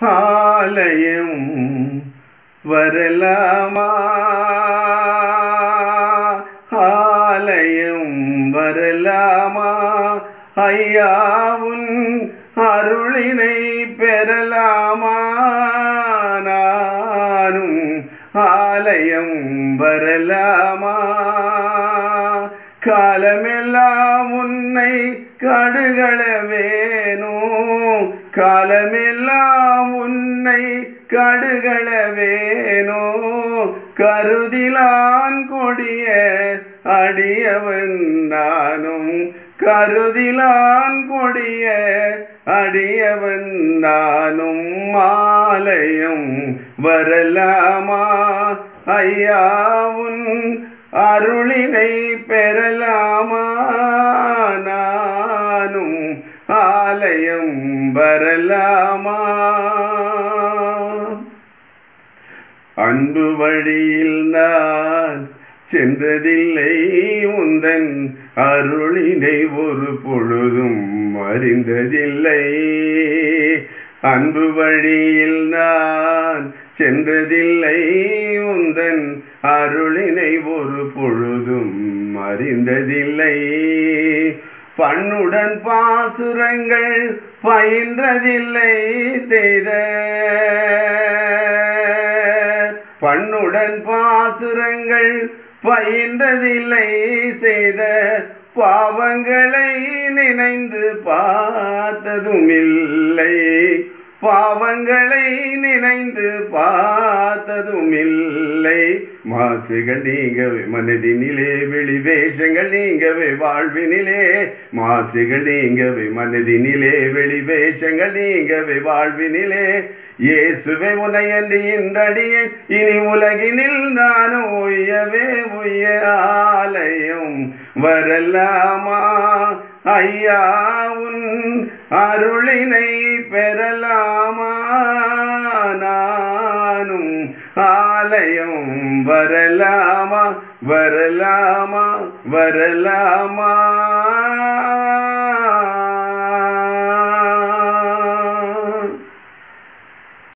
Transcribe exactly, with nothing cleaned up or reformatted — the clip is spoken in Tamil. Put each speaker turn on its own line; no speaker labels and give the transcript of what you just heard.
ஆலயம் வரலாமா? ஆலயம் வரலாமா? ஐயாவுன் அருளினை பெறலாமா? நானும் ஆலயம் வரலாமா? காலமெல்லாம் உன்னை கடுகள வேணும், காலமெல்லாம் உன்னை கடுகள வேணும். கருதிலான் கொடிய அடியவன் நானும், கருதிலான் கொடிய அடியவன் நானும். ஆலயம் வரலாமா? ஐயாவுன் அருளினை பெறலாமா? நானும் ஆலயம் வரலாமா? அன்பு வழியில் நான் சென்றதில்லை, உந்தன் அருளினை ஒரு பொழுதும் அறிந்ததில்லை. அன்பு வழியில் நான் சென்றதில்லை, உந்தன் அருளினை ஒரு பொழுதும் அறிந்ததில்லை. பண்ணுடன் பாசுரங்கள் பயின்றதில்லை செய்த, பண்ணுடன் பாசுரங்கள் பயின்றதில்லை செய்த. பாவங்களை நினைந்து பார்த்ததுமில்லை, பாவங்களை நினைந்து பார்த்ததுமில்லை. மாசுகள் நீங்கவே மனதினிலே, வெளி வேஷங்கள் நீங்கவே வாழ்வினிலே. மாசுகள் நீங்கவே மனதினிலே, வெளி வேஷங்கள் நீங்கவே வாழ்வினிலே. இயேசுவே உனையன்றி இன்றடியே இனி உலகினில் நான் உய்யவே உய்ய. ஆலயம் வரலாமா? ஐயாவுன் அருளினை பெறலாமா? நானும் ஆலயம் வரலாமா? வரலாமா? வரலாமா?